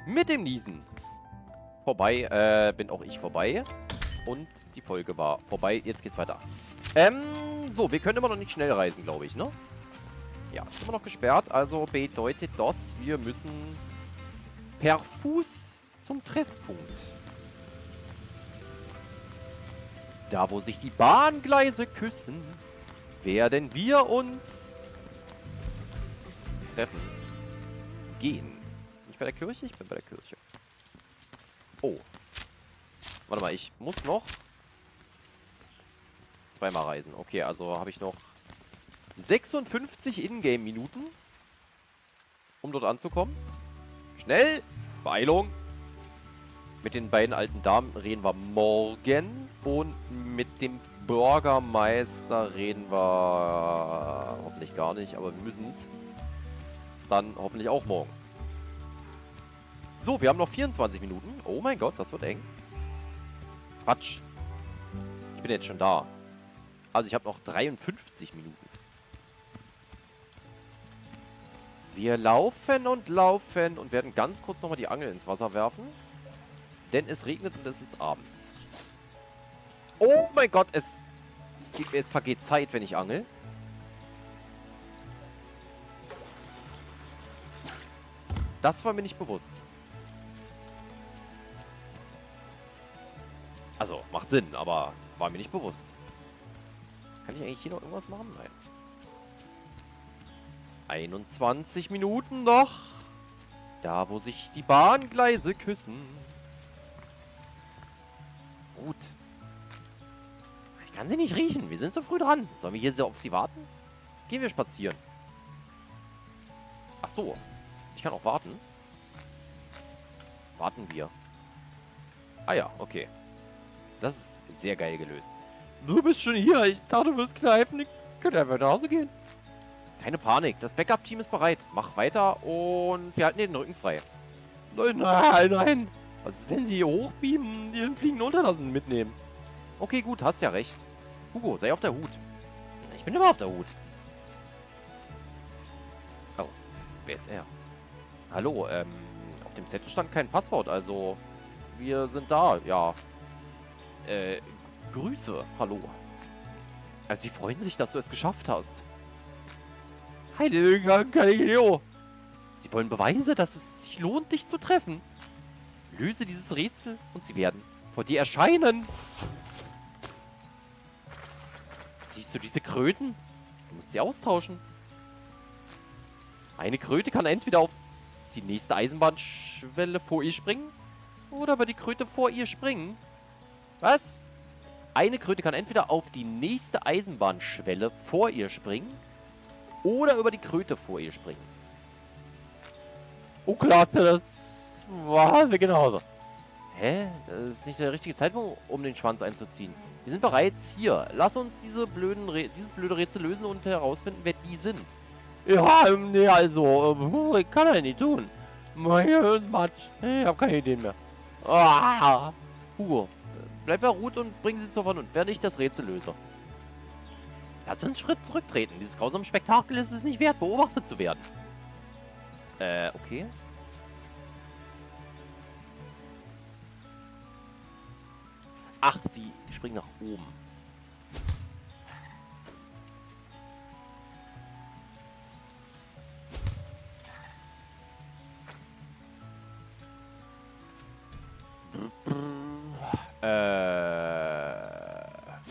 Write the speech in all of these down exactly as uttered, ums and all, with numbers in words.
Mit dem Niesen. Vorbei, äh, bin auch ich vorbei. Und die Folge war vorbei. Jetzt geht's weiter. Ähm, so, wir können immer noch nicht schnell reisen, glaube ich, ne? Ja, ist immer noch gesperrt. Also bedeutet das, wir müssen per Fuß zum Treffpunkt. Da, wo sich die Bahngleise küssen, werden wir uns treffen. Gehen. Bin ich bei der Kirche? Ich bin bei der Kirche. Oh. Warte mal, ich muss noch zweimal reisen. Okay, also habe ich noch sechsundfünfzig Ingame-Minuten, um dort anzukommen. Schnell! Beeilung! Mit den beiden alten Damen reden wir morgen. Und mit dem Bürgermeister reden wir hoffentlich gar nicht, aber wir müssen es. Dann hoffentlich auch morgen. So, wir haben noch vierundzwanzig Minuten. Oh mein Gott, das wird eng. Quatsch. Ich bin jetzt schon da. Also ich habe noch dreiundfünfzig Minuten. Wir laufen und laufen und werden ganz kurz nochmal die Angel ins Wasser werfen. Denn es regnet und es ist abends. Oh mein Gott, es, es vergeht Zeit, wenn ich angel. Das war mir nicht bewusst. Also, macht Sinn, aber war mir nicht bewusst. Kann ich eigentlich hier noch irgendwas machen? Nein. einundzwanzig Minuten noch. Da, wo sich die Bahngleise küssen. Gut. Ich kann sie nicht riechen. Wir sind so früh dran. Sollen wir hier so auf sie warten? Gehen wir spazieren. Ach so. Ich kann auch warten. Warten wir. Ah ja, okay. Das ist sehr geil gelöst. Du bist schon hier. Ich dachte, du wirst kneifen. Ich könnte einfach nach Hause gehen. Keine Panik. Das Backup-Team ist bereit. Mach weiter und wir halten dir den Rücken frei. Nein, nein, nein. Was ist, wenn sie hier hochbeamen, den fliegenden Unterlassen mitnehmen? Okay, gut. Hast ja recht. Hugo, sei auf der Hut. Ich bin immer auf der Hut. Oh, wer ist er? Hallo, ähm, auf dem Zettel stand kein Passwort, also wir sind da, ja. Äh, Grüße, hallo. Also sie freuen sich, dass du es geschafft hast. Heiliger Galileo. Sie wollen Beweise, dass es sich lohnt, dich zu treffen. Löse dieses Rätsel und sie werden vor dir erscheinen. Siehst du diese Kröten? Du musst sie austauschen. Eine Kröte kann entweder auf die nächste Eisenbahnschwelle vor ihr springen oder über die Kröte vor ihr springen. Was? Eine Kröte kann entweder auf die nächste Eisenbahnschwelle vor ihr springen oder über die Kröte vor ihr springen. Oh, klasse, das war genauso. Hä? Das ist nicht der richtige Zeitpunkt, um den Schwanz einzuziehen. Wir sind bereits hier. Lass uns diese blöden Rä dieses blöde Rätsel lösen und herausfinden, wer die sind. Ja, nee, also, ich kann ja nicht tun. Mein Matsch. Ich habe keine Ideen mehr. Ah. Hugo, bleib beruht und bring sie zur Vernunft, während ich das Rätsel löse. Lass uns einen Schritt zurücktreten. Dieses grausame Spektakel ist es nicht wert, beobachtet zu werden. Äh, okay. Ach, die springen nach oben. Äh.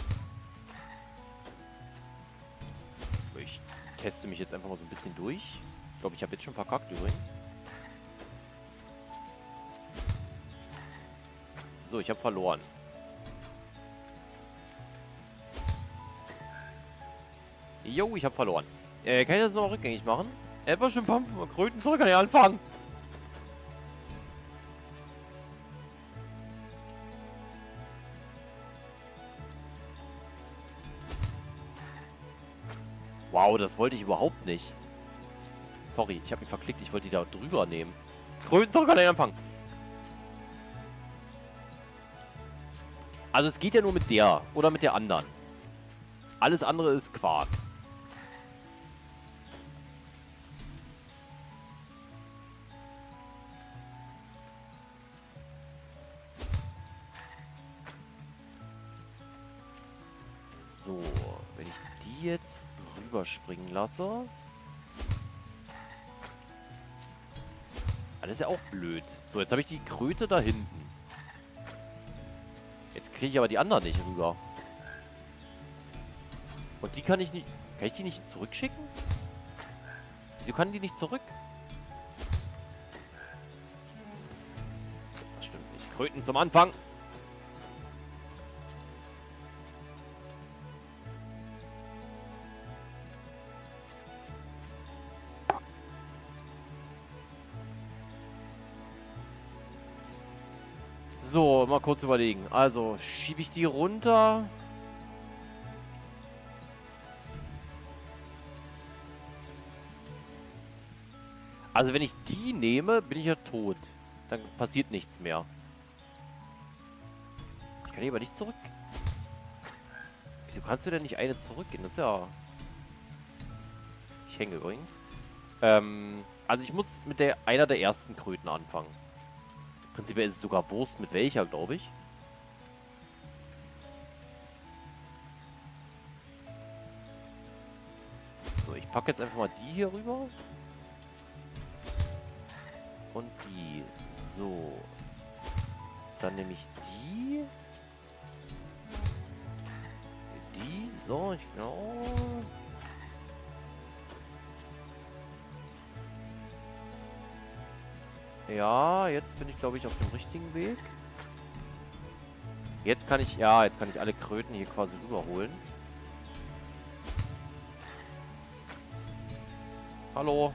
Ich teste mich jetzt einfach mal so ein bisschen durch. Ich glaube, ich habe jetzt schon verkackt übrigens. So, ich habe verloren. Jo, ich habe verloren. Äh, kann ich das noch rückgängig machen? Etwas schon vom Kröten zurück an den Anfang. Wow, das wollte ich überhaupt nicht. Sorry, ich habe mich verklickt. Ich wollte die da drüber nehmen. Kröten zurück an den Anfang. Also es geht ja nur mit der oder mit der anderen. Alles andere ist Quark. So, wenn ich die jetzt rüberspringen lasse. Das ist ja auch blöd. So, jetzt habe ich die Kröte da hinten. Jetzt kriege ich aber die anderen nicht rüber. Und die kann ich nicht... Kann ich die nicht zurückschicken? Wieso kann die nicht zurück? Das stimmt nicht. Kröten zum Anfang. So, mal kurz überlegen. Also, schiebe ich die runter? Also, wenn ich die nehme, bin ich ja tot. Dann passiert nichts mehr. Ich kann die aber nicht zurück. Wieso kannst du denn nicht eine zurückgehen? Das ist ja... Ich hänge übrigens. Ähm, also ich muss mit der einer der ersten Kröten anfangen. Prinzipiell ist es sogar Wurst mit welcher, glaube ich. So, ich packe jetzt einfach mal die hier rüber. Und die. So. Dann nehme ich die. Die. So, ich genau. Ja, jetzt bin ich, glaube ich, auf dem richtigen Weg. Jetzt kann ich, ja, jetzt kann ich alle Kröten hier quasi rüberholen. Hallo.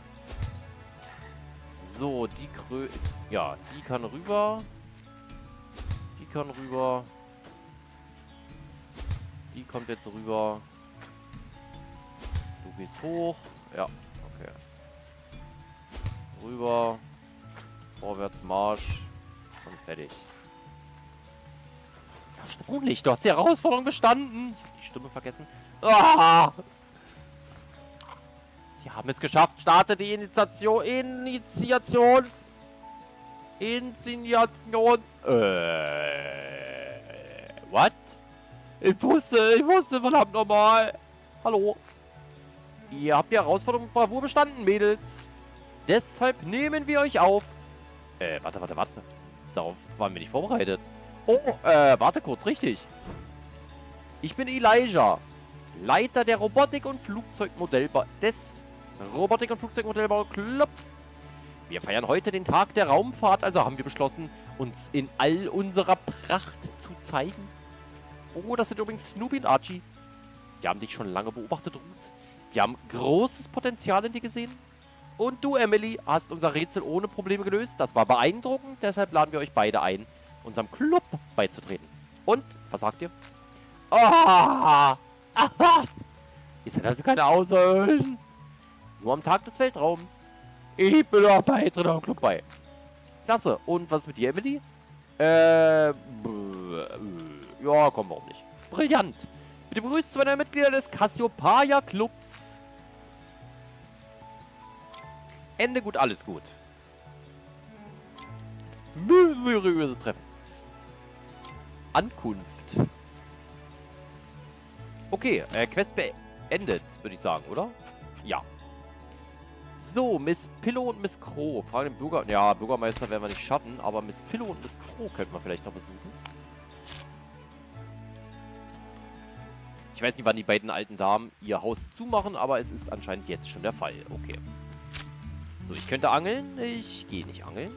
So, die Kröten, ja, die kann rüber. Die kann rüber. Die kommt jetzt rüber. Du gehst hoch. Ja, okay. Rüber. Vorwärts Marsch. Und fertig. Erstaunlich, du hast die Herausforderung bestanden. Ich hab die Stimme vergessen. Ah! Sie haben es geschafft. Starte die Initiation. Initiation. Initiation. Äh. What? Ich wusste, ich wusste, verdammt nochmal. Hallo. Ihr habt die Herausforderung mit Bravour bestanden, Mädels. Deshalb nehmen wir euch auf. Äh, warte, warte, warte. Darauf waren wir nicht vorbereitet. Oh, äh, warte kurz, richtig. Ich bin Elijah, Leiter der Robotik- und Flugzeugmodellbau des Robotik- und Flugzeugmodellbau-Clubs. Wir feiern heute den Tag der Raumfahrt, also haben wir beschlossen, uns in all unserer Pracht zu zeigen. Oh, das sind übrigens Snoopy und Archie. Wir haben dich schon lange beobachtet, Ruth. Wir haben großes Potenzial in dir gesehen. Und du, Emily, hast unser Rätsel ohne Probleme gelöst. Das war beeindruckend, deshalb laden wir euch beide ein, unserem Club beizutreten. Und, was sagt ihr? Ah! Aha! Ihr seid also keine Außerirdischen. Nur am Tag des Weltraums. Ich bin auch Beitritt am Club bei. Klasse. Und was ist mit dir, Emily? Äh, ja, komm, warum nicht? Brillant. Bitte begrüßt zwei neue Mitglieder des Cassiopeia Clubs. Ende gut, alles gut. Mysteriöse Treffen. Ankunft. Okay, äh, Quest beendet, würde ich sagen, oder? Ja. So, Miss Pillow und Miss Crow. Fragen den Bürger... Ja, Bürgermeister werden wir nicht schaffen, aber Miss Pillow und Miss Crow könnten wir vielleicht noch besuchen. Ich weiß nicht, wann die beiden alten Damen ihr Haus zumachen, aber es ist anscheinend jetzt schon der Fall. Okay. So, ich könnte angeln. Ich gehe nicht angeln.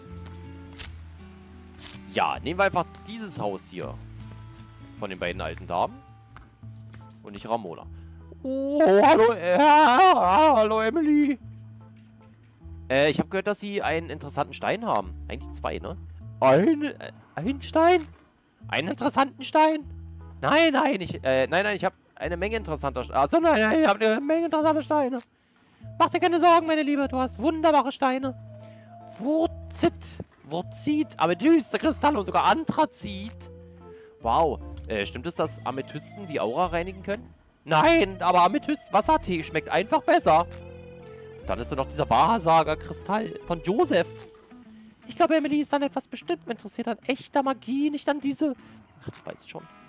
Ja, nehmen wir einfach dieses Haus hier. Von den beiden alten Damen. Und nicht Ramona. Oh, hallo. Äh, hallo, Emily. Äh, ich habe gehört, dass sie einen interessanten Stein haben. Eigentlich zwei, ne? Ein, äh, ein Stein? Einen interessanten Stein? Nein, nein, ich, äh, nein, nein, ich habe eine Menge interessanter Steine. Also, nein, nein, ich habe eine Menge interessanter Steine. Mach dir keine Sorgen, meine Liebe. Du hast wunderbare Steine. Wurzit. Wurzit. Amethyste, Kristalle und sogar Anthrazit. Wow. Äh, stimmt es, dass Amethysten die Aura reinigen können? Nein, aber Amethyst-Wassertee schmeckt einfach besser. Und dann ist da noch dieser Wahrsager-Kristall von Josef. Ich glaube, Emily ist an etwas Bestimmtem interessiert. An echter Magie, nicht an diese... Ach, du weißt schon.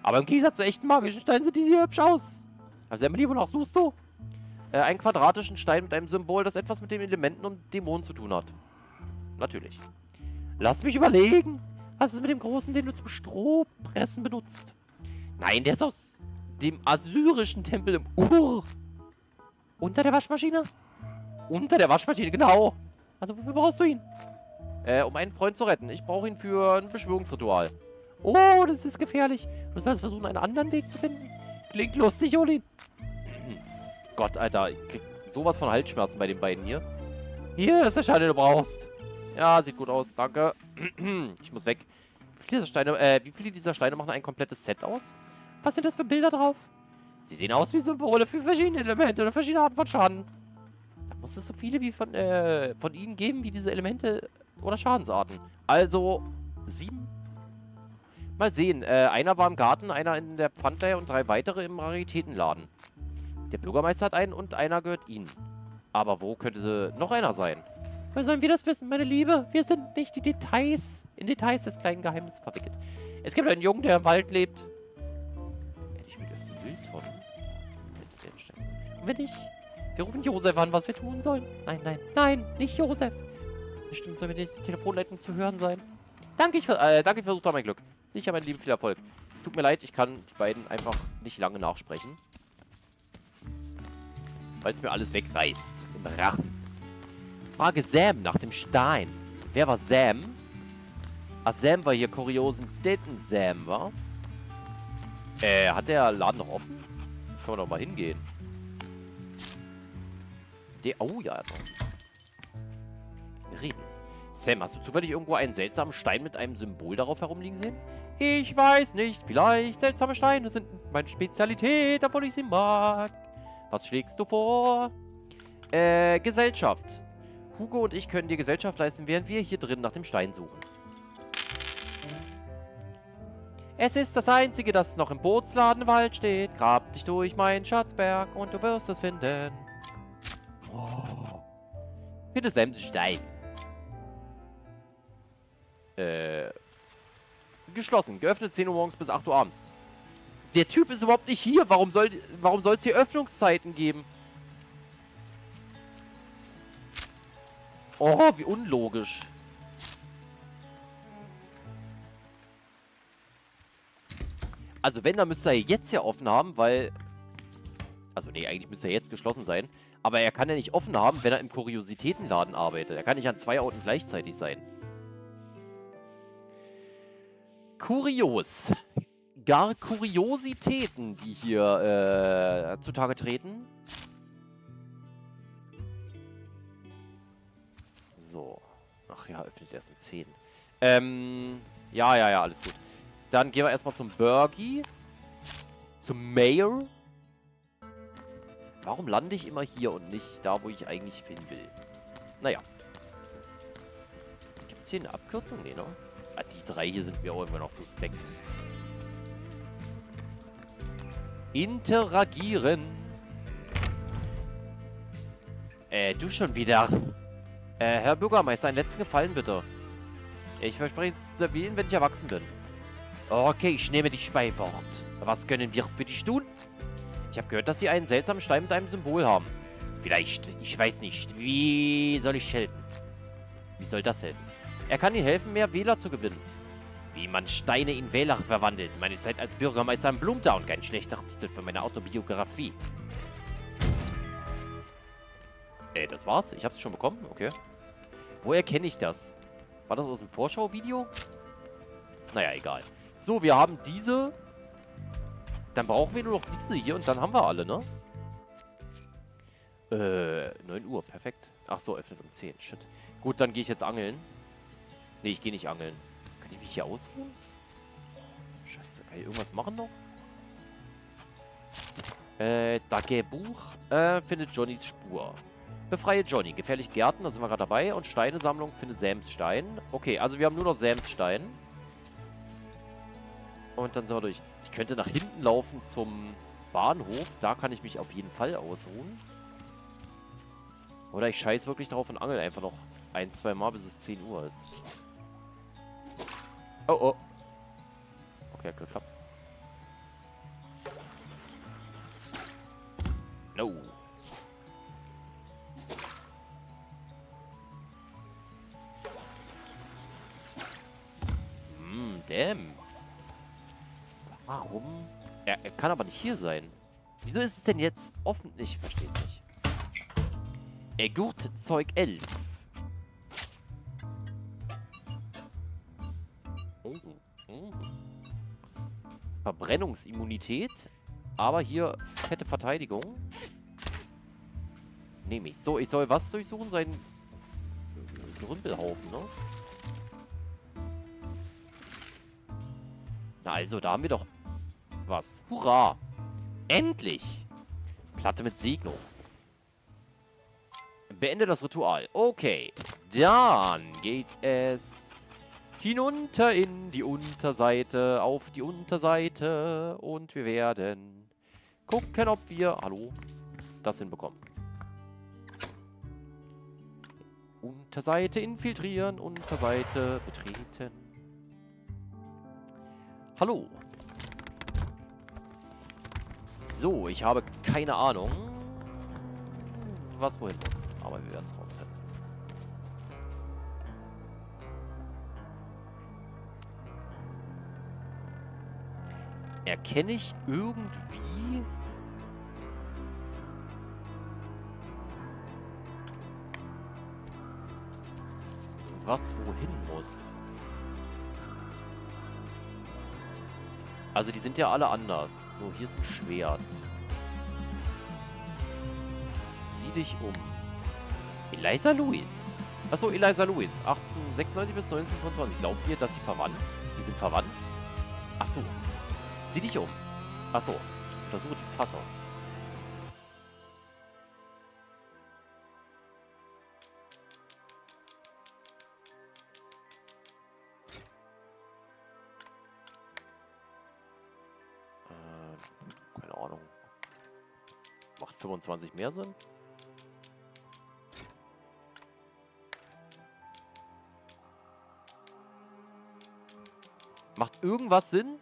Aber im Gegensatz zu echten magischen Steinen sind die hier hübsch aus. Also Emily, wonach suchst du? Äh, einen quadratischen Stein mit einem Symbol, das etwas mit den Elementen und Dämonen zu tun hat. Natürlich. Lass mich überlegen. Was ist mit dem großen, den du zum Strohpressen benutzt? Nein, der ist aus dem assyrischen Tempel im Ur. Unter der Waschmaschine? Unter der Waschmaschine, genau. Also wofür brauchst du ihn? Äh, um einen Freund zu retten. Ich brauche ihn für ein Beschwörungsritual. Oh, das ist gefährlich. Du sollst versuchen, einen anderen Weg zu finden. Klingt lustig, Olin. Gott, Alter. Ich krieg sowas von Halsschmerzen bei den beiden hier. Hier ist der Stein, den du brauchst. Ja, sieht gut aus. Danke. Ich muss weg. Wie viele, dieser Steine, äh, wie viele dieser Steine machen ein komplettes Set aus? Was sind das für Bilder drauf? Sie sehen aus wie Symbole für verschiedene Elemente oder verschiedene Arten von Schaden. Da muss es so viele wie von, äh, von ihnen geben, wie diese Elemente oder Schadensarten. Also, sieben? Mal sehen. Äh, einer war im Garten, einer in der Pfandleihe und drei weitere im Raritätenladen. Der Bürgermeister hat einen und einer gehört ihnen. Aber wo könnte noch einer sein? Woher sollen wir das wissen, meine Liebe? Wir sind nicht die Details, in Details des kleinen Geheimnisses verwickelt. Es gibt einen Jungen, der im Wald lebt. Hätte ich mit öffnen Mülltonnen? Und wenn nicht? Wir rufen Josef an, was wir tun sollen. Nein, nein, nein, nicht Josef. Bestimmt soll mir die Telefonleitung zu hören sein. Danke, ich, äh, danke, ich versuche da mein Glück. Sicher, mein Lieben, viel Erfolg. Es tut mir leid, ich kann die beiden einfach nicht lange nachsprechen. Weil es mir alles wegreißt. Im Rachen. Frage Sam nach dem Stein. Wer war Sam? Ach, Sam war hier kuriosen Ditten Sam, war? Äh, hat der Laden noch offen? Können wir doch mal hingehen. Der, oh ja, doch. Wir reden. Sam, hast du zufällig irgendwo einen seltsamen Stein mit einem Symbol darauf herumliegen sehen? Ich weiß nicht. Vielleicht seltsame Steine sind meine Spezialität, obwohl ich sie mag. Was schlägst du vor? Äh, Gesellschaft. Hugo und ich können dir Gesellschaft leisten, während wir hier drin nach dem Stein suchen. Es ist das Einzige, das noch im Bootsladen im Wald steht. Grab dich durch meinen Schatzberg und du wirst es finden. Oh. Finde Sams Stein. Äh. Geschlossen. Geöffnet zehn Uhr morgens bis acht Uhr abends. Der Typ ist überhaupt nicht hier. Warum soll warum soll es hier Öffnungszeiten geben? Oh, wie unlogisch. Also wenn, dann müsste er jetzt ja offen haben, weil... Also nee, eigentlich müsste er jetzt geschlossen sein. Aber er kann ja nicht offen haben, wenn er im Kuriositätenladen arbeitet. Er kann nicht an zwei Orten gleichzeitig sein. Kurios. Gar Kuriositäten, die hier äh, zutage treten. So. Ach ja, öffnet erst um zehn. Ähm, ja, ja, ja, alles gut. Dann gehen wir erstmal zum Burgi. Zum Mayor. Warum lande ich immer hier und nicht da, wo ich eigentlich hin will? Naja. Gibt es hier eine Abkürzung? Nee, ne? Ah, die drei hier sind mir auch immer noch suspekt. Interagieren. Äh, du schon wieder. Äh, Herr Bürgermeister, einen letzten Gefallen bitte. Ich verspreche es zu servieren, wenn ich erwachsen bin. Okay, ich nehme dich bei Wort. Was können wir für dich tun? Ich habe gehört, dass Sie einen seltsamen Stein mit einem Symbol haben. Vielleicht, ich weiß nicht. Wie soll ich helfen? Wie soll das helfen? Er kann Ihnen helfen, mehr Wähler zu gewinnen. Wie man Steine in Wähler verwandelt. Meine Zeit als Bürgermeister in Blumentown. Kein schlechterer Titel für meine Autobiografie. Ey, das war's? Ich hab's schon bekommen? Okay. Woher kenne ich das? War das aus dem Vorschauvideo? Naja, egal. So, wir haben diese. Dann brauchen wir nur noch diese hier und dann haben wir alle, ne? Äh, neun Uhr, perfekt. Ach so, öffnet um zehn, shit. Gut, dann gehe ich jetzt angeln. Nee, ich gehe nicht angeln. Kann ich mich hier ausruhen? Scheiße, kann ich irgendwas machen noch? Äh, Tagebuch. Äh, findet Johnnys Spur. Befreie Johnny. Gefährlich Gärten, da sind wir gerade dabei. Und Steinesammlung, finde Sams Stein. Okay, also wir haben nur noch Sams Stein. Und dann sind wir durch. Ich könnte nach hinten laufen zum Bahnhof. Da kann ich mich auf jeden Fall ausruhen. Oder ich scheiß wirklich drauf und angel einfach noch ein, zwei Mal, bis es zehn Uhr ist. Oh, oh. Okay, hat geklappt. Oh. Hm, damn. Warum? Er, er kann aber nicht hier sein. Wieso ist es denn jetzt offen? Ich verstehe es nicht. Gurtzeug elf. Oh. Oh. Verbrennungsimmunität. Aber hier fette Verteidigung. Nehme ich. So, ich soll was durchsuchen? Seinen Grümpelhaufen, ne? Na also, da haben wir doch was. Hurra! Endlich! Platte mit Segnung. Beende das Ritual. Okay. Dann geht es hinunter in die Unterseite, auf die Unterseite. Und wir werden gucken, ob wir, hallo, das hinbekommen. Unterseite infiltrieren, Unterseite betreten. Hallo. So, ich habe keine Ahnung, was wohin muss. Aber wir werden es rausfinden. Erkenne ich irgendwie... was wohin muss? Also die sind ja alle anders. So, hier ist ein Schwert. Sieh dich um. Eliza Lewis. Achso, Eliza Lewis. achtzehnhundertsechsundneunzig bis neunzehnhundertfünfundzwanzig. Glaubt ihr, dass sie verwandt? Die sind verwandt? Achso. Sieh dich um. Achso. Untersuche die Fassung. Äh, keine Ahnung. Macht fünfundzwanzig mehr Sinn? Macht irgendwas Sinn?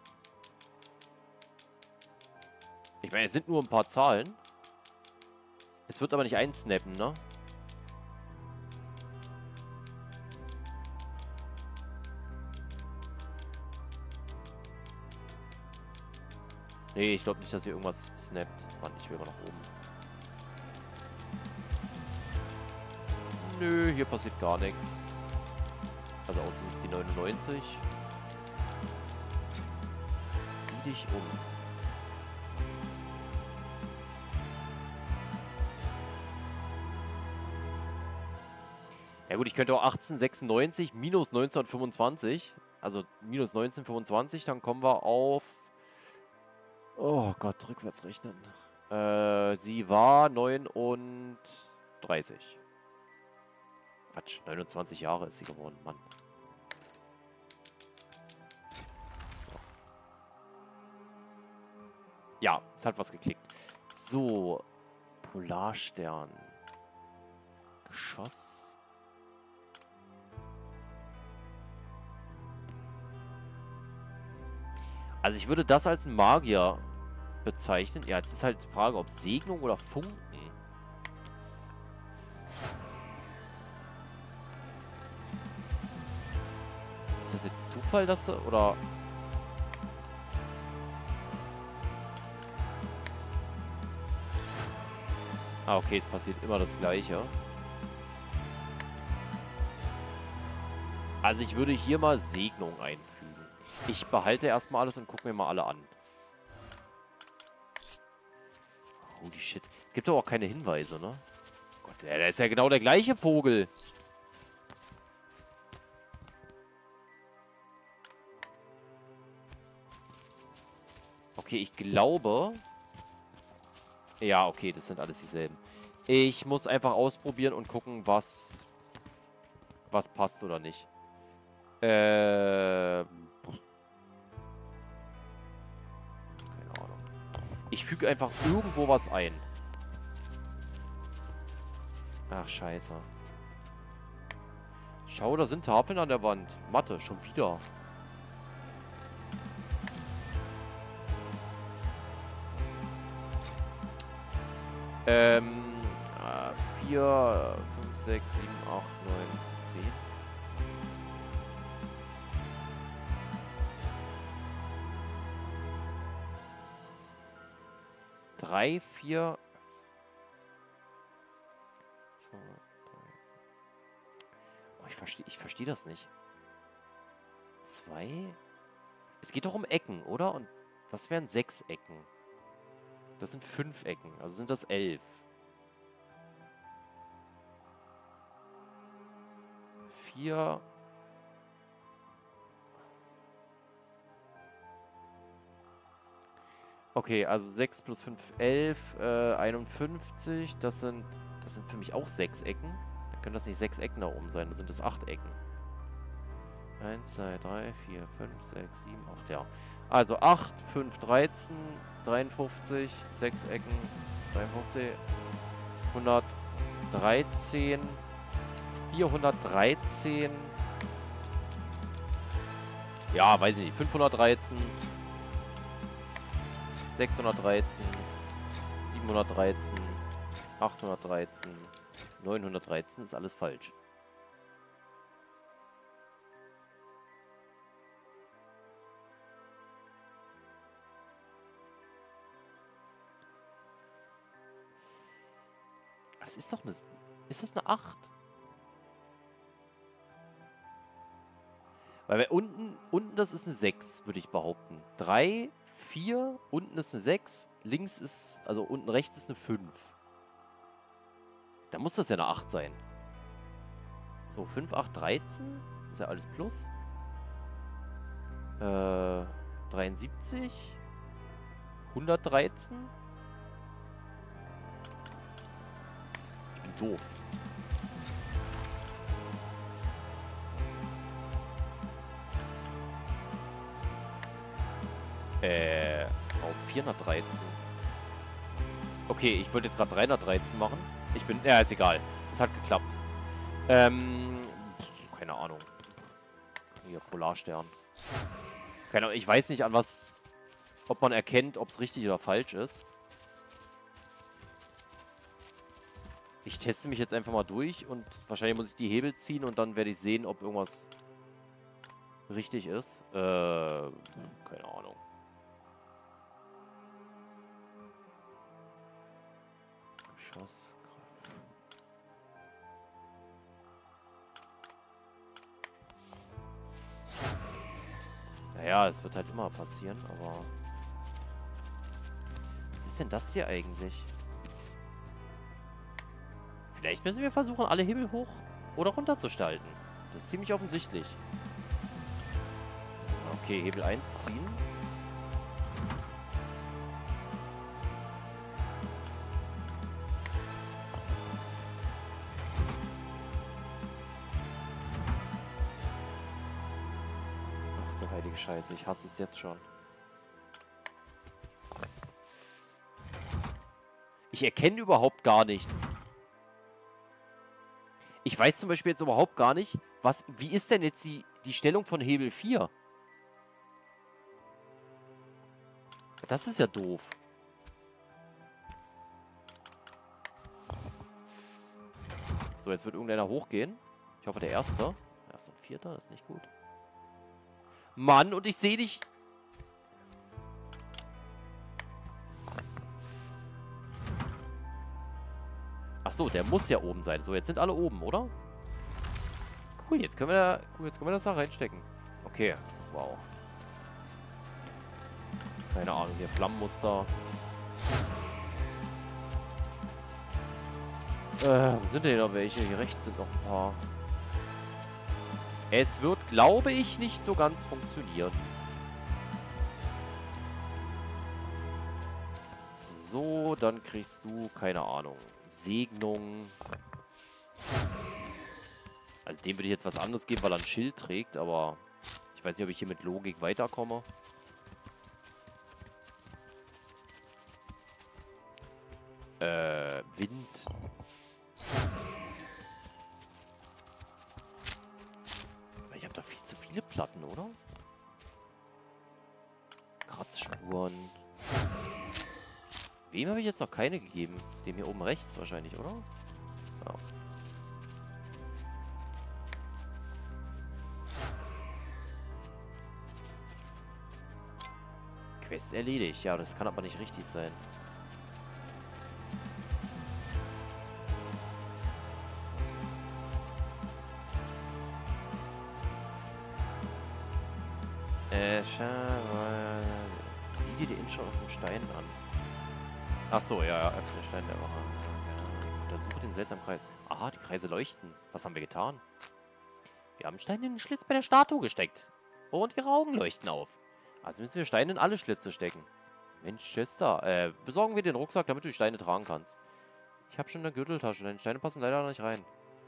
Ich meine, es sind nur ein paar Zahlen. Es wird aber nicht einsnappen, ne? Nee, ich glaube nicht, dass hier irgendwas snappt. Mann, ich will mal nach oben. Nö, hier passiert gar nichts. Also außer es ist die neunundneunzig. Sieh dich um. Ja gut, ich könnte auch achtzehnhundertsechsundneunzig minus neunzehnhundertfünfundzwanzig. Also minus neunzehnhundertfünfundzwanzig, dann kommen wir auf... Oh Gott, rückwärts rechnen. Äh, sie war neununddreißig. Quatsch, neunundzwanzig Jahre ist sie geworden, Mann. So. Ja, es hat was geklickt. So, Polarstern. Geschoss. Also ich würde das als Magier bezeichnen. Ja, jetzt ist halt die Frage, ob Segnung oder Funken. Ist das jetzt Zufall, dass du, oder... Ah, okay, es passiert immer das Gleiche. Also ich würde hier mal Segnung einfügen. Ich behalte erstmal alles und gucke mir mal alle an. Holy shit. Gibt doch auch keine Hinweise, ne? Gott, der ist ja genau der gleiche Vogel. Okay, ich glaube... Ja, okay, das sind alles dieselben. Ich muss einfach ausprobieren und gucken, was... was passt oder nicht. Ähm... Ich füge einfach irgendwo was ein. Ach, scheiße. Schau, da sind Tafeln an der Wand. Mathe, schon wieder. Ähm, vier, fünf, sechs, sieben, acht, neun, zehn. drei, vier. zwei, drei. Oh, ich verstehe ich versteh das nicht. zwei. Es geht doch um Ecken, oder? Und das wären sechs Ecken. Das sind fünf Ecken. Also sind das elf. vier. Okay, also sechs plus fünf, elf, äh, einundfünfzig. Das sind, das sind für mich auch sechs Ecken. Dann können das nicht sechs Ecken da oben sein. Dann sind das acht Ecken. eins, zwei, drei, vier, fünf, sechs, sieben, acht, ja. Also acht, fünf, dreizehn, dreiundfünfzig, sechs Ecken, dreiundfünfzig, hundertdreizehn, vierhundertdreizehn. Ja, weiß ich nicht. fünfhundertdreizehn. sechshundertdreizehn, siebenhundertdreizehn, achthundertdreizehn, neunhundertdreizehn ist alles falsch. Das ist doch eine... Ist das eine acht? Weil wir unten... Unten das ist eine sechs, würde ich behaupten. drei, vier, unten ist eine sechs, links ist... Also unten rechts ist eine fünf. Da muss das ja eine acht sein. So, fünf, acht, dreizehn. Ist ja alles plus. Äh, dreiundsiebzig. hundertdreizehn. Ich bin doof. Äh, warum vierhundertdreizehn? Okay, ich wollte jetzt gerade dreihundertdreizehn machen. Ich bin... Ja, ist egal. Es hat geklappt. Ähm, keine Ahnung. Hier, Polarstern. Keine Ahnung, ich weiß nicht, an was... Ob man erkennt, ob es richtig oder falsch ist. Ich teste mich jetzt einfach mal durch und wahrscheinlich muss ich die Hebel ziehen und dann werde ich sehen, ob irgendwas richtig ist. Äh, keine Ahnung. Geschoss. Naja, es wird halt immer passieren, aber... Was ist denn das hier eigentlich? Vielleicht müssen wir versuchen, alle Hebel hoch oder runter zu schalten. Das ist ziemlich offensichtlich. Okay, Hebel eins ziehen. Ach du heilige Scheiße, ich hasse es jetzt schon. Ich erkenne überhaupt gar nichts. Ich weiß zum Beispiel jetzt überhaupt gar nicht, was, wie ist denn jetzt die, die Stellung von Hebel vier? Das ist ja doof. So, jetzt wird irgendeiner hochgehen. Ich hoffe, der Erste. Erster und Vierter, das ist nicht gut. Mann, und ich sehe dich... Ach so, der muss ja oben sein. So, jetzt sind alle oben, oder? Cool, jetzt können wir da, cool, jetzt können wir das da reinstecken. Okay, wow. Keine Ahnung, hier Flammenmuster. Äh, wo sind denn noch welche? Hier rechts sind noch ein paar. Es wird, glaube ich, nicht so ganz funktionieren. So, dann kriegst du, keine Ahnung, Segnung. Also dem würde ich jetzt was anderes geben, weil er ein Schild trägt, aber ich weiß nicht, ob ich hier mit Logik weiterkomme. Äh, Wind. Ich habe da viel zu viele Platten, oder? Kratzspuren. Dem habe ich jetzt noch keine gegeben. Dem hier oben rechts wahrscheinlich, oder? Ja. Quest erledigt. Ja, das kann aber nicht richtig sein. Äh, schau, sieh dir die Inschrift auf dem Stein an. Ach so, ja, ja, öffne Stein der Woche. Ja. Untersuche den seltsamen Kreis. Aha, die Kreise leuchten. Was haben wir getan? Wir haben Steine in den Schlitz bei der Statue gesteckt. Und ihre Augen leuchten auf. Also müssen wir Steine in alle Schlitze stecken. Mensch, Chester, äh, besorgen wir den Rucksack, damit du die Steine tragen kannst. Ich habe schon eine Gürteltasche, deine Steine passen leider nicht rein.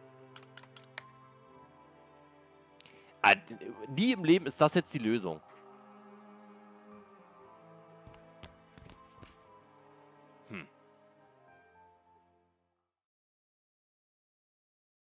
Ah, nie im Leben ist das jetzt die Lösung. Hm.